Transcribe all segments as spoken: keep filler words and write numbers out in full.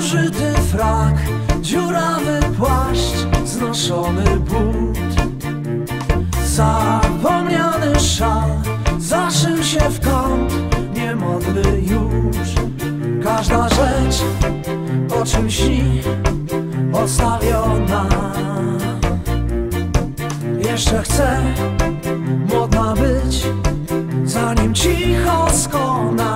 zużyty frak, dziurawy płaszcz, znoszony but, zapomniany szal zaszył się w kąt, niemodny już. Każda rzecz, o czym śni, odstawiona. Jeszcze chcę młodna być, zanim cicho skona.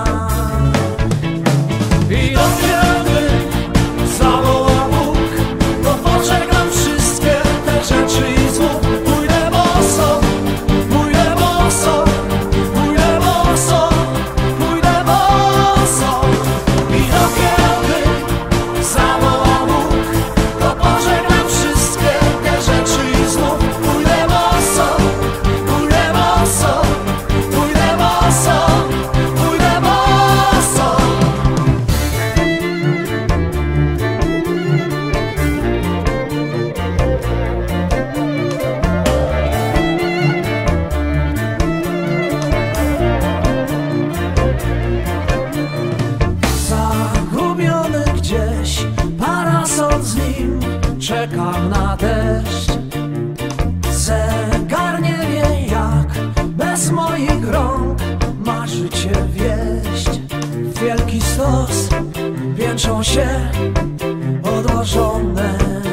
I kiedy zawoła Bóg, to pożegnam wszystkie te rzeczy i znów pójdę boso, pójdę boso, pójdę boso, pójdę boso. I kiedy zawoła Bóg, to pożegnam wszystkie te rzeczy i znów pójdę boso, pójdę boso, pójdę boso, pójdę boso. Zagubiony gdzieś parasol, z nim czekam na deszcz. Zegar nie wie jak bez moich rąk ma życie wieść. Wielki stos piętrzą się odłożone